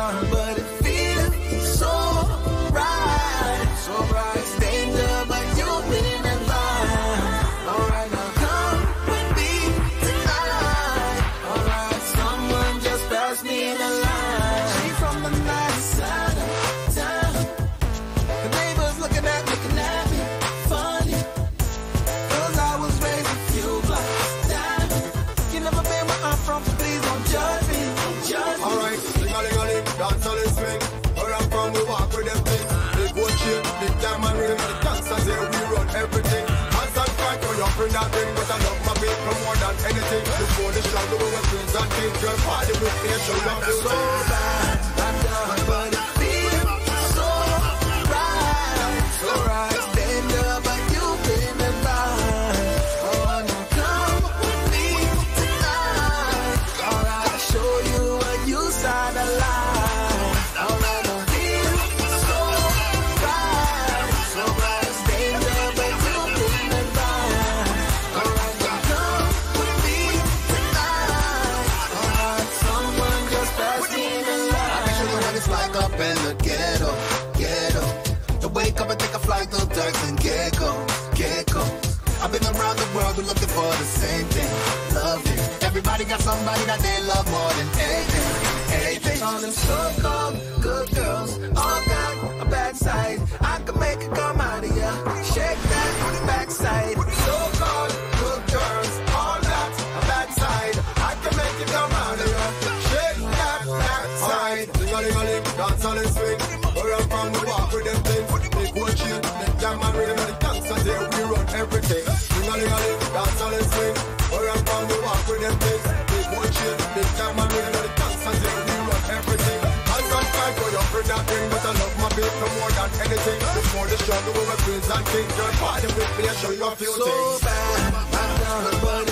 done, but it feels so right. So right. It's danger, but you've been in line. Alright, now come with me tonight. Alright, someone just passed me in the line. She from the nice side of town. The neighbors looking at me funny. Cause I was raised a few blocks down. You never been where I'm from, so please don't judge me. Alright, ling-a-ling-a-ling, dance all this swing. Where I'm from, we walk with them things. Big one shape, big time and ring. The dancers here, we run everything. Hands and fight for your friend that ring. But I love my people more than anything. Before the struggle, we were friends and things. Girl, party with me and show love you. So bad, I'm done, but it feels so right. So right, it's danger, but you've been in line. Oh, now come with me tonight. Alright, I'll show you a new side of life. Alright, now feel so right. So right, it's danger, but you've been in line. Alright, now come with me tonight. Alright, someone just passed me in the line. I can show you what it's like up in the ghetto. To wake up and take a flight through Turks and Caicos. I've been around the world, we're looking for the same thing. Loving. Everybody got somebody that they love more than anything. All them so-called good girls all got a bad side. I can make it come out of ya. Shake that backside. So-called good girls all got a bad side. I can make it come out of ya. Shake that backside. Ling-a-ling-a-ling, dance all this swing. Where I'm from, we walk with them things. Big one shape, big time and ring. The dancers here, we run everything. Ling-a-ling-a-ling, dance all this swing. Where I'm from, we walk with them things. Big one shape, big time and ring. The dancers here, we run everything. Hands on fight for your friend that ring. But I love my people more than anything. Before the struggle, we were friends and things. Girl, party with me and show you a few So things. bad, I'm done, but